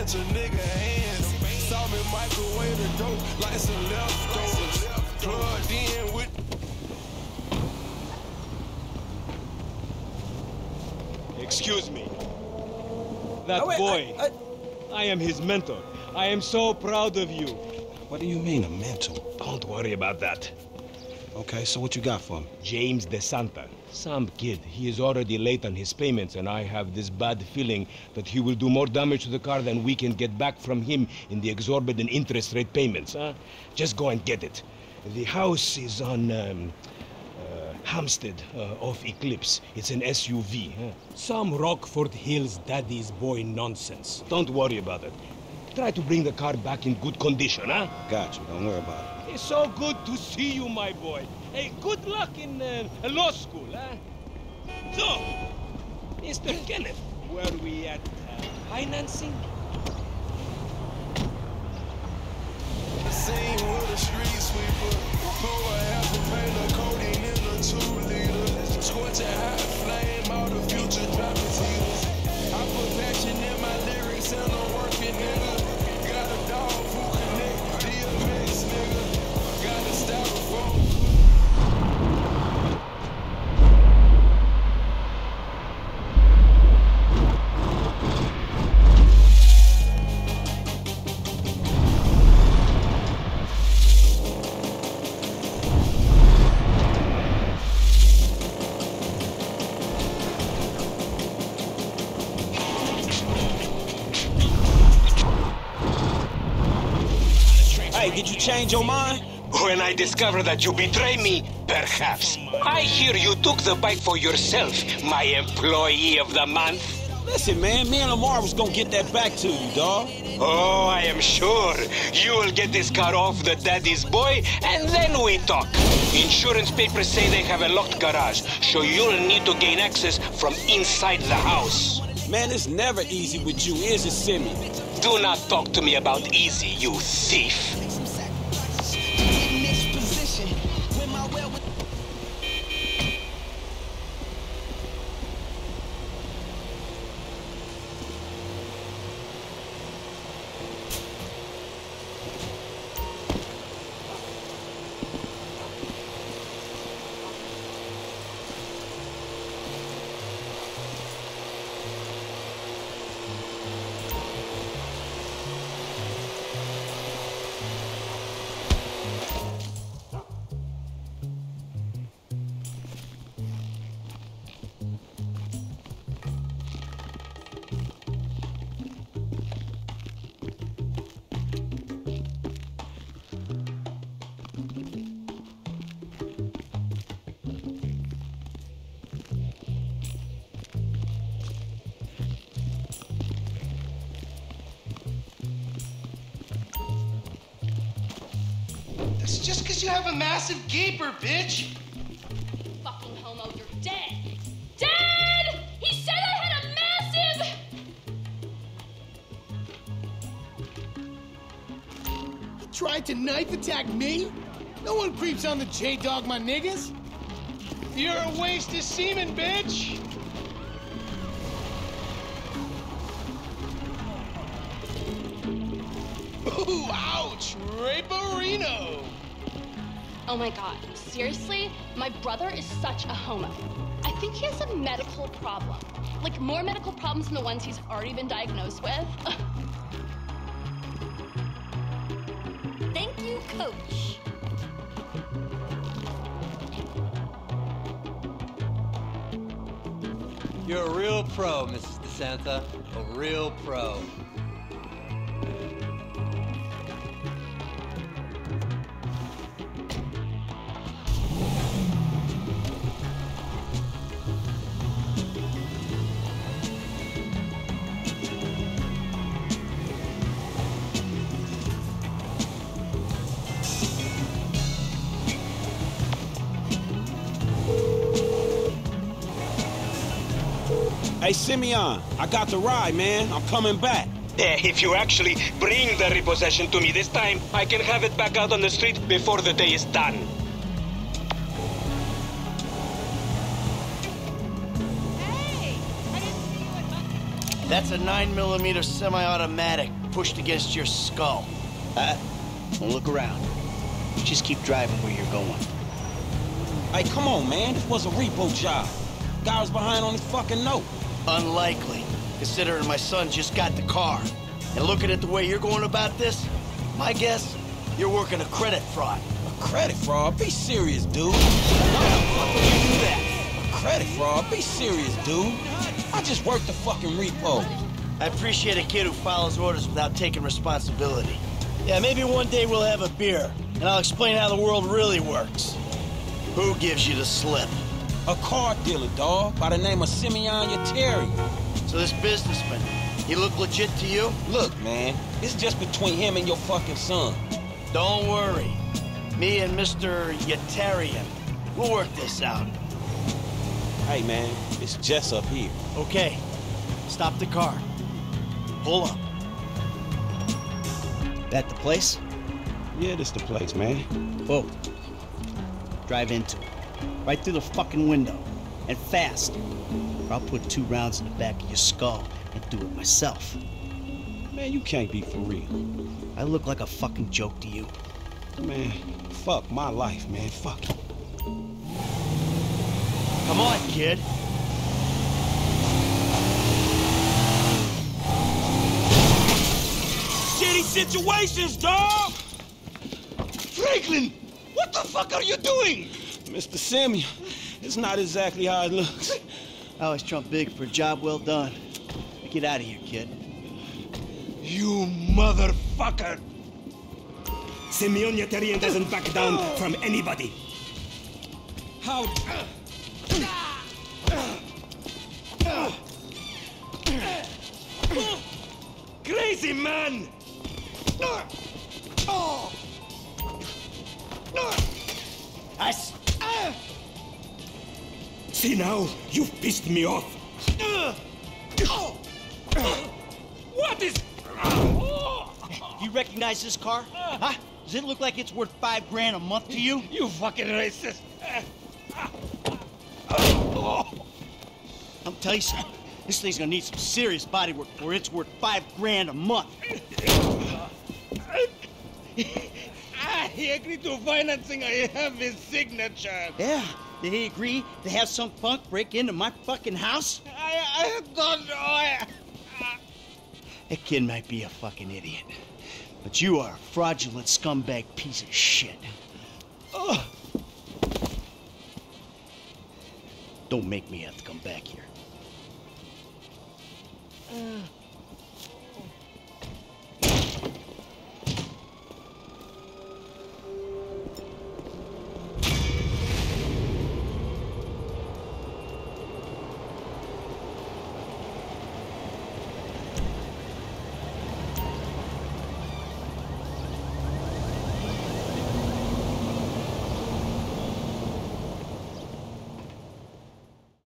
catch a nigga hands. Saw me microwave the dope like some leftovers. Plugged in with. Excuse me. That boy. I am his mentor. I am so proud of you. What do you mean, a mentor? Don't worry about that. Okay, so what you got for me? James DeSanta. Some kid. He is already late on his payments, and I have this bad feeling that he will do more damage to the car than we can get back from him in the exorbitant interest rate payments, huh? Just go and get it. The house is on, Hampstead, off Eclipse. It's an SUV, huh? Some Rockford Hills daddy's boy nonsense. Don't worry about it. Try to bring the car back in good condition, huh? Got you, don't worry about it. It's so good to see you, my boy. Hey, good luck in law school, huh? So, Mr. Kenneth, were we at financing? Scene with a street sweeper. Pour a half a paint of codeine in a 2-liter. Scorch a hot flame, all the future dropping heaters. I put passion in my lyrics and I'm working, nigga. Got a dog who connect DMX, nigga. Got a styrofoam. Hey, did you change your mind? When I discover that you betray me, perhaps. I hear you took the bike for yourself, my employee of the month. Listen, man, me and Lamar was gonna get that back to you, dawg. Oh, I am sure. You will get this car off the daddy's boy, and then we talk. Insurance papers say they have a locked garage, so you'll need to gain access from inside the house. Man, it's never easy with you, is it, Simi? Do not talk to me about easy, you thief. It's just because you have a massive gaper, bitch. Fucking homo, you're dead. Dead! He said I had a massive... You tried to knife attack me? No one creeps on the J-Dog, my niggas. You're a waste of semen, bitch. Ooh, ouch! Raperino! Oh my god, seriously? My brother is such a homo. I think he has a medical problem. Like, more medical problems than the ones he's already been diagnosed with. Thank you, Coach. You're a real pro, Mrs. DeSanta. A real pro. Hey, Simeon, I got the ride, man. I'm coming back. If you actually bring the repossession to me this time, I can have it back out on the street before the day is done. Hey! I didn't see you at That's a 9mm semi-automatic pushed against your skull. Don't look around. Just keep driving where you're going. Hey, come on, man. This was a repo job. Guy was behind on his fucking note. Unlikely, considering my son just got the car. And looking at the way you're going about this, my guess, you're working a credit fraud. A credit fraud? Be serious, dude. Why the fuck would you do that? A credit fraud? Be serious, dude. I just worked the fucking repo. I appreciate a kid who follows orders without taking responsibility. Yeah, maybe one day we'll have a beer, and I'll explain how the world really works. Who gives you the slip? A car dealer, dawg, by the name of Simeon Yetarian. So this businessman, he look legit to you? Look, man, it's just between him and your fucking son. Don't worry. Me and Mr. Yetarian, we'll work this out. Hey, man, it's Jess up here. Okay, stop the car. Pull up. That the place? Yeah, this the place, man. Whoa. Drive into it. Right through the fucking window. And fast. Or I'll put 2 rounds in the back of your skull and do it myself. Man, you can't be for real. I look like a fucking joke to you. Man, fuck my life, man. Fuck it. Come on, kid. Shitty situations, dawg! Franklin! What the fuck are you doing? Mr. Simeon, it's not exactly how it looks. I always trump big for a job well done. Now get out of here, kid. You motherfucker! Simeon Yetarian doesn't back down from anybody. How? Crazy man! See now, you've pissed me off. What is... You recognize this car? Huh? Does it look like it's worth $5 grand a month to you? You fucking racist! I'll tell you something. This thing's gonna need some serious body work before it's worth $5 grand a month. He agreed to financing. I have his signature. Yeah? Did he agree to have some punk break into my fucking house? I don't know. That kid might be a fucking idiot. But you are a fraudulent scumbag piece of shit. Ugh. Don't make me have to come back here.